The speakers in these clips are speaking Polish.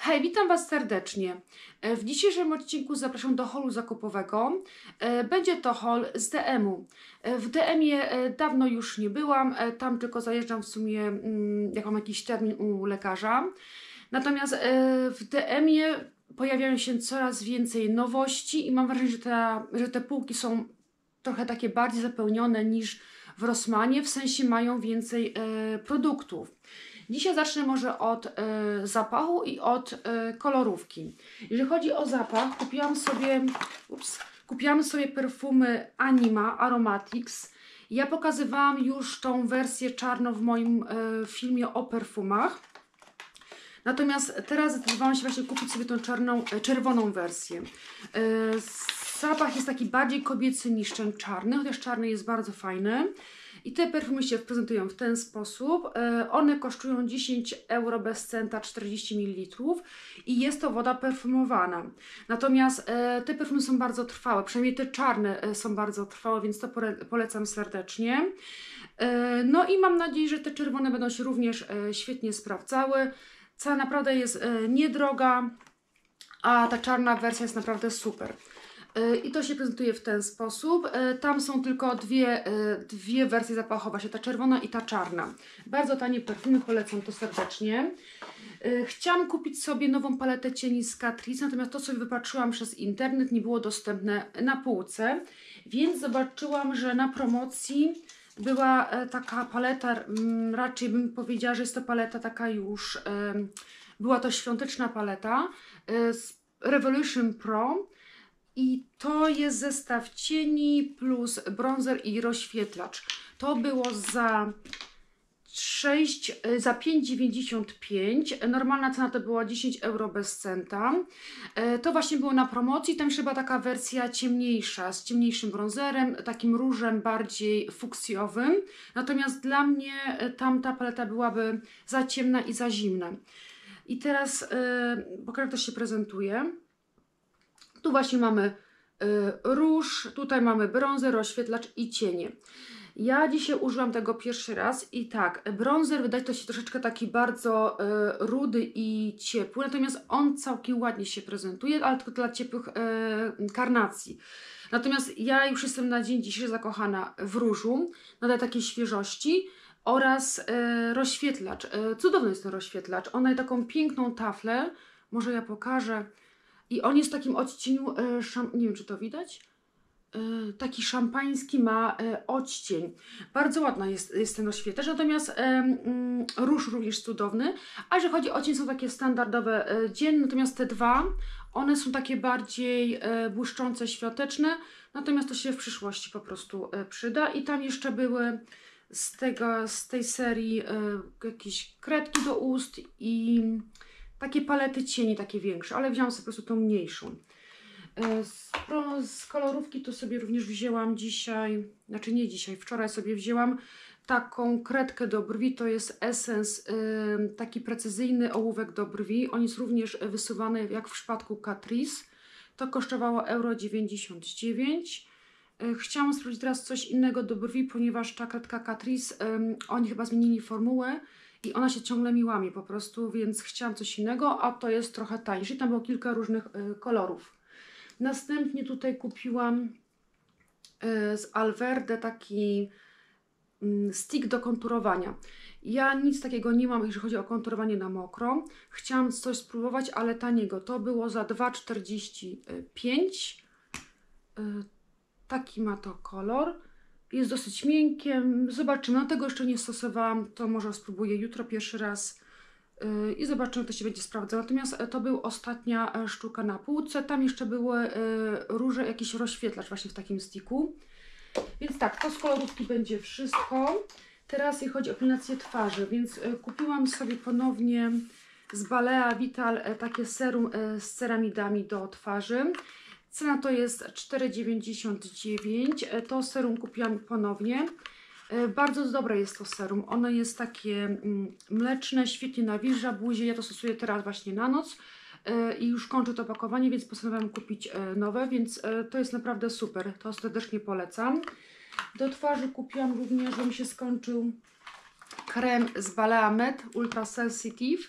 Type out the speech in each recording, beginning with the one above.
Hej, witam Was serdecznie. W dzisiejszym odcinku zapraszam do haulu zakupowego. Będzie to haul z DM-u. W DM-ie dawno już nie byłam, tam tylko zajeżdżam w sumie, jak mam jakiś termin u lekarza. Natomiast w DM-ie pojawiają się coraz więcej nowości i mam wrażenie, że te półki są trochę takie bardziej zapełnione niż w Rossmanie, w sensie mają więcej produktów. Dzisiaj zacznę może od zapachu i od kolorówki. Jeżeli chodzi o zapach, kupiłam sobie perfumy Anima Aromatics. Ja pokazywałam już tą wersję czarną w moim filmie o perfumach. Natomiast teraz zdecydowałam się właśnie kupić sobie tą czerwoną wersję. Zapach jest taki bardziej kobiecy niż ten czarny, chociaż czarny jest bardzo fajny. I te perfumy się prezentują w ten sposób. One kosztują 10 euro bez centa, 40 ml i jest to woda perfumowana. Natomiast te perfumy są bardzo trwałe, przynajmniej te czarne są bardzo trwałe, więc to polecam serdecznie. No i mam nadzieję, że te czerwone będą się również świetnie sprawdzały. Cena naprawdę jest niedroga, a ta czarna wersja jest naprawdę super. I to się prezentuje w ten sposób. Tam są tylko dwie wersje zapachowe, właśnie ta czerwona i ta czarna. Bardzo tanie perfumy, polecam to serdecznie. Chciałam kupić sobie nową paletę cieni z Catrice, natomiast to, co wypatrzyłam przez internet, nie było dostępne na półce, więc zobaczyłam, że na promocji była taka paleta, raczej bym powiedziała, że jest to paleta taka już, była to świąteczna paleta z Revolution Pro. I to jest zestaw cieni plus bronzer i rozświetlacz. To było za 5,95. Normalna cena to była 10 euro bez centa. To właśnie było na promocji. Tam jeszcze była taka wersja ciemniejsza, z ciemniejszym bronzerem, takim różem bardziej fuksjowym. Natomiast dla mnie tamta paleta byłaby za ciemna i za zimna. I teraz pokażę, jak to się prezentuje. Tu właśnie mamy róż, tutaj mamy bronzer, rozświetlacz i cienie. Ja dzisiaj użyłam tego pierwszy raz i tak, bronzer wydaje to się troszeczkę taki bardzo rudy i ciepły, natomiast on całkiem ładnie się prezentuje, ale tylko dla ciepłych karnacji. Natomiast ja już jestem na dzień dzisiejszy zakochana w różu, nadaje takiej świeżości oraz rozświetlacz. Cudowny jest ten rozświetlacz, on daje taką piękną taflę, może ja pokażę. I on jest w takim odcieniu, nie wiem czy to widać, taki szampański ma odcień. Bardzo ładna jest ten rozświetlacz, natomiast róż również cudowny. A jeżeli chodzi o odcień, są takie standardowe dzienne, natomiast te dwa, one są takie bardziej błyszczące, świąteczne, natomiast to się w przyszłości po prostu przyda. I tam jeszcze były z tej serii jakieś kredki do ust i takie palety cieni, takie większe, ale wziąłam sobie po prostu tą mniejszą. Z kolorówki to sobie również wzięłam dzisiaj, znaczy nie dzisiaj, wczoraj sobie wzięłam taką kredkę do brwi, to jest Essence, taki precyzyjny ołówek do brwi. On jest również wysuwany jak w przypadku Catrice. To kosztowało 1,99 €. Chciałam sprawdzić teraz coś innego do brwi, ponieważ ta kredka Catrice, oni chyba zmienili formułę i ona się ciągle mi łamie po prostu, więc chciałam coś innego, a to jest trochę tańsze. Tam było kilka różnych kolorów. Następnie tutaj kupiłam z Alverde taki stick do konturowania. Ja nic takiego nie mam, jeżeli chodzi o konturowanie na mokro. Chciałam coś spróbować, ale taniego. To było za 2,45 €. Taki ma to kolor. Jest dosyć miękkie. Zobaczymy. No tego jeszcze nie stosowałam. To może spróbuję jutro pierwszy raz i zobaczymy, jak to się będzie sprawdzało. Natomiast to był ostatnia sztuka na półce. Tam jeszcze były róże, jakiś rozświetlacz właśnie w takim sticku. Więc tak, to z kolorówki będzie wszystko. Teraz jeśli chodzi o pielęgnację twarzy, więc kupiłam sobie ponownie z Balea Vital takie serum z ceramidami do twarzy. Cena to jest 4,99 €. To serum kupiłam ponownie. Bardzo dobre jest to serum. Ono jest takie mleczne, świetnie nawilża buzię. Ja to stosuję teraz właśnie na noc i już kończę to opakowanie, więc postanowiłam kupić nowe, więc to jest naprawdę super. To serdecznie polecam. Do twarzy kupiłam również, że mi się skończył krem z Balea Med Ultra Sensitive.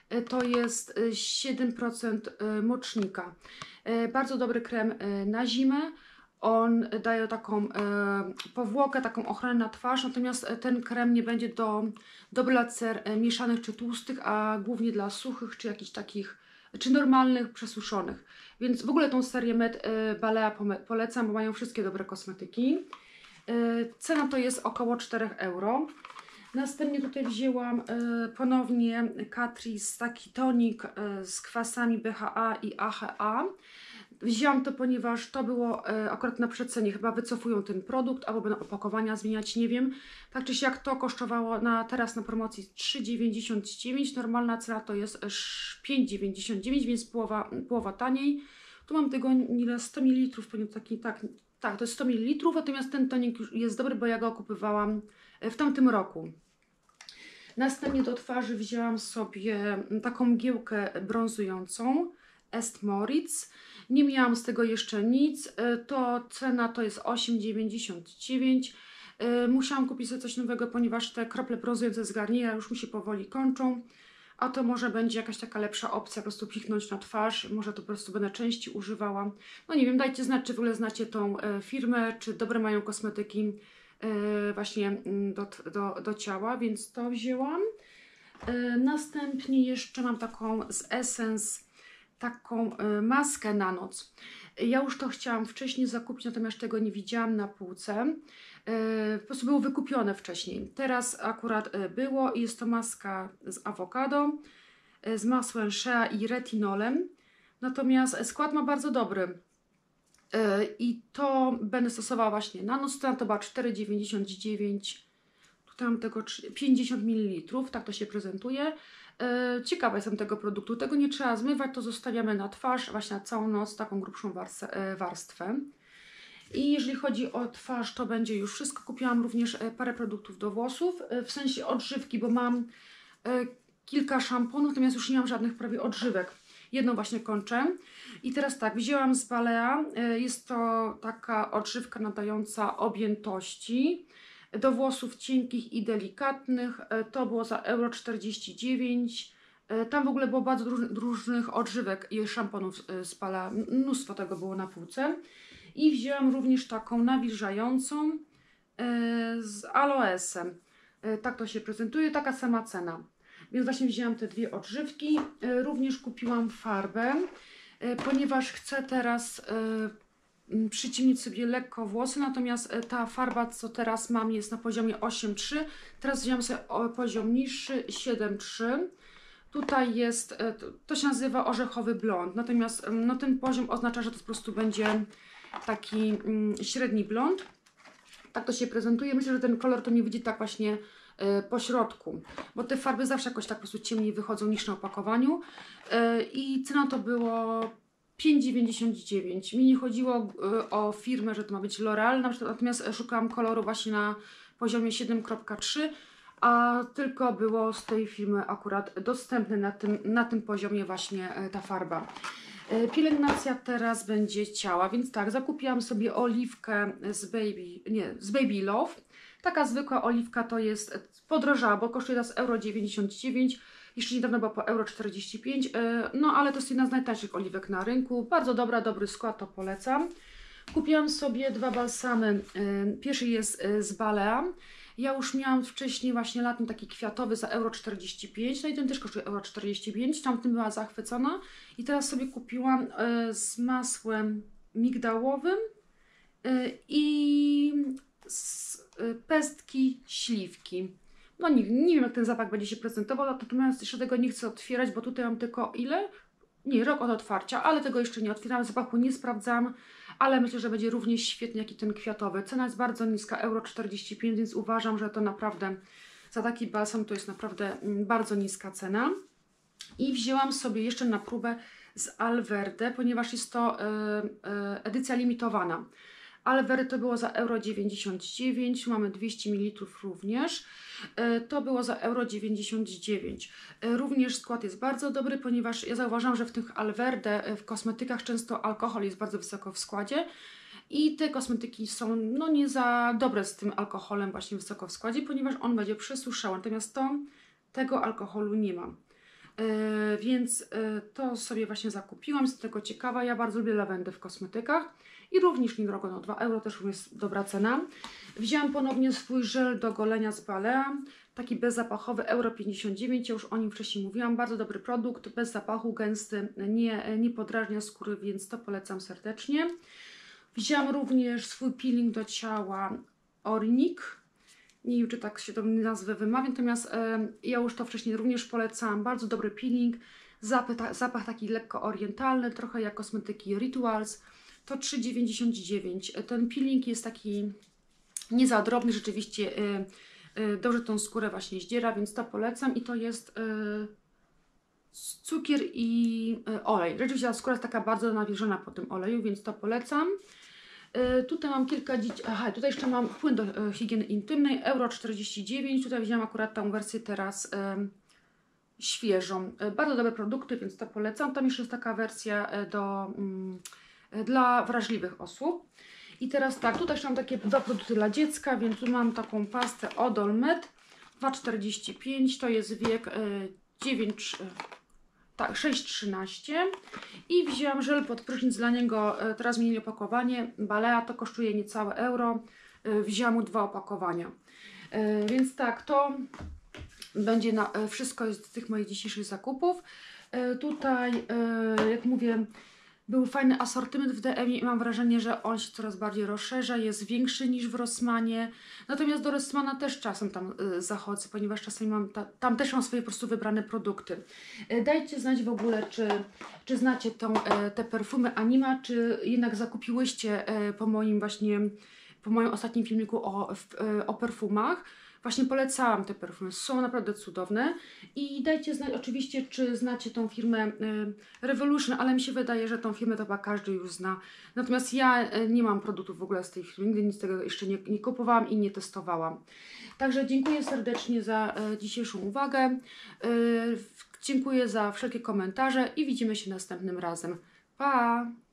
To jest 7% mocznika. Bardzo dobry krem na zimę. On daje taką powłokę, taką ochronę na twarz, natomiast ten krem nie będzie do blacer mieszanych czy tłustych, a głównie dla suchych czy jakichś takich, czy normalnych, przesuszonych. Więc w ogóle tą serię Med Balea polecam, bo mają wszystkie dobre kosmetyki. Cena to jest około 4 euro. Następnie tutaj wzięłam ponownie Catrice, taki tonik z kwasami BHA i AHA. Wzięłam to, ponieważ to było akurat na przecenie, chyba wycofują ten produkt, albo będą opakowania zmieniać, nie wiem. Tak czy siak to kosztowało teraz na promocji 3,99, normalna cena to jest 5,99, więc połowa taniej. Tu mam tego ile 100 ml, taki, tak, to jest 100 ml, natomiast ten tonik już jest dobry, bo ja go kupowałam w tamtym roku. Następnie do twarzy wzięłam sobie taką mgiełkę brązującą Est Moritz. Nie miałam z tego jeszcze nic. Cena to jest 8,99. Musiałam kupić sobie coś nowego, ponieważ te krople brązujące z Garniera już mi się powoli kończą. A to może będzie jakaś taka lepsza opcja, po prostu pichnąć na twarz. Może to po prostu będę częściej używała. No nie wiem, dajcie znać, czy w ogóle znacie tą firmę, czy dobre mają kosmetyki właśnie do ciała, więc to wzięłam. Następnie jeszcze mam taką z Essence, taką maskę na noc. Ja już to chciałam wcześniej zakupić, natomiast tego nie widziałam na półce. Po prostu było wykupione wcześniej. Teraz akurat było i jest to maska z awokado, z masłem shea i retinolem. Natomiast skład ma bardzo dobry. I to będę stosowała właśnie na noc. To była 4,99. Tutaj mam tego 50 ml. Tak to się prezentuje. Ciekawa jestem tego produktu. Tego nie trzeba zmywać, to zostawiamy na twarz właśnie na całą noc, taką grubszą warstwę. I jeżeli chodzi o twarz, to będzie już wszystko. Kupiłam również parę produktów do włosów, w sensie odżywki, bo mam kilka szamponów, natomiast już nie mam żadnych prawie odżywek. Jedną właśnie kończę. I teraz tak, wzięłam z Balea. Jest to taka odżywka nadająca objętości do włosów cienkich i delikatnych. To było za euro 49. Tam w ogóle było bardzo różnych odżywek i szamponów z Balea. Mnóstwo tego było na półce. I wzięłam również taką nawilżającą z aloesem. Tak to się prezentuje, taka sama cena. Więc właśnie wzięłam te dwie odżywki. Również kupiłam farbę, ponieważ chcę teraz przyciemnić sobie lekko włosy, natomiast ta farba, co teraz mam, jest na poziomie 8,3. Teraz wziąłem sobie poziom niższy, 7,3. Tutaj jest, to się nazywa orzechowy blond, natomiast no, ten poziom oznacza, że to po prostu będzie taki średni blond. Tak to się prezentuje. Myślę, że ten kolor to nie wyjdzie tak właśnie po środku, bo te farby zawsze jakoś tak po prostu ciemniej wychodzą niż na opakowaniu. I cena to było 5,99. Mi nie chodziło o firmę, że to ma być L'Oreal, natomiast szukałam koloru właśnie na poziomie 7,3, a tylko było z tej firmy akurat dostępny na tym poziomie właśnie ta farba. Pielęgnacja teraz będzie ciała, więc tak, zakupiłam sobie oliwkę z Baby Love. Taka zwykła oliwka to jest, podrożała, bo kosztuje teraz euro 99, jeszcze niedawno była po euro 45, no ale to jest jedna z najtańszych oliwek na rynku. Bardzo dobra, dobry skład, to polecam. Kupiłam sobie dwa balsamy, pierwszy jest z Balea. Ja już miałam wcześniej właśnie latem taki kwiatowy za euro 45, no i ten też kosztuje euro 45, tamtym była zachwycona. I teraz sobie kupiłam z masłem migdałowym i z pestki śliwki. No nie wiem, jak ten zapach będzie się prezentował, natomiast jeszcze tego nie chcę otwierać, bo tutaj mam tylko ile? Nie, rok od otwarcia, ale tego jeszcze nie otwieram, zapachu nie sprawdzam, ale myślę, że będzie równie świetny jak i ten kwiatowy. Cena jest bardzo niska, euro 45, więc uważam, że to naprawdę za taki balsam to jest naprawdę bardzo niska cena. I wzięłam sobie jeszcze na próbę z Alverde, ponieważ jest to edycja limitowana. Alverde to było za euro 99, mamy 200 ml również. To było za euro 99. Również skład jest bardzo dobry, ponieważ ja zauważam, że w tych Alverde w kosmetykach często alkohol jest bardzo wysoko w składzie i te kosmetyki są no nie za dobre z tym alkoholem właśnie wysoko w składzie, ponieważ on będzie przesuszały. Natomiast tego alkoholu nie ma. Więc to sobie właśnie zakupiłam, jestem tego ciekawa. Ja bardzo lubię lawendę w kosmetykach i również niedrogo, no 2 euro też jest dobra cena. Wzięłam ponownie swój żel do golenia z Balea, taki bezzapachowy, euro 59, ja już o nim wcześniej mówiłam, bardzo dobry produkt, bez zapachu, gęsty, nie podrażnia skóry, więc to polecam serdecznie. Wzięłam również swój peeling do ciała Ornik. Nie wiem, czy tak się tą nazwę wymawia, natomiast ja już to wcześniej również polecałam. Bardzo dobry peeling, zapach taki lekko orientalny, trochę jak kosmetyki Rituals. To 3,99. Ten peeling jest taki nie za drobny, rzeczywiście dobrze tą skórę właśnie zdziera, więc to polecam. I to jest cukier i olej. Rzeczywiście ta skóra jest taka bardzo nawilżona po tym oleju, więc to polecam. Tutaj mam kilka dzieci. Aha, tutaj jeszcze mam płyn do higieny intymnej, euro 49. Tutaj wziąłam akurat tą wersję teraz świeżą. Bardzo dobre produkty, więc to polecam. Tam jeszcze jest taka wersja dla wrażliwych osób. I teraz tak, tutaj jeszcze mam takie dwa produkty dla dziecka, więc tu mam taką pastę Odol Med 2,45. To jest wiek 6,13 i wzięłam żel pod prysznic dla niego, teraz zmienili opakowanie, Balea, to kosztuje niecałe euro, wzięłam mu 2 opakowania. Więc tak, to będzie wszystko z tych moich dzisiejszych zakupów. Tutaj, jak mówię, był fajny asortyment w DM i mam wrażenie, że on się coraz bardziej rozszerza, jest większy niż w Rossmanie. Natomiast do Rossmana też czasem tam zachodzę, ponieważ czasami tam też mam swoje po prostu wybrane produkty. Dajcie znać w ogóle, czy znacie te perfumy Anima, czy jednak zakupiłyście po moim ostatnim filmiku o perfumach. Właśnie polecałam te perfumy, są naprawdę cudowne i dajcie znać oczywiście, czy znacie tą firmę Revolution, ale mi się wydaje, że tą firmę to chyba każdy już zna. Natomiast ja nie mam produktów w ogóle z tej firmy, nigdy nic z tego jeszcze nie kupowałam i nie testowałam. Także dziękuję serdecznie za dzisiejszą uwagę, dziękuję za wszelkie komentarze i widzimy się następnym razem. Pa!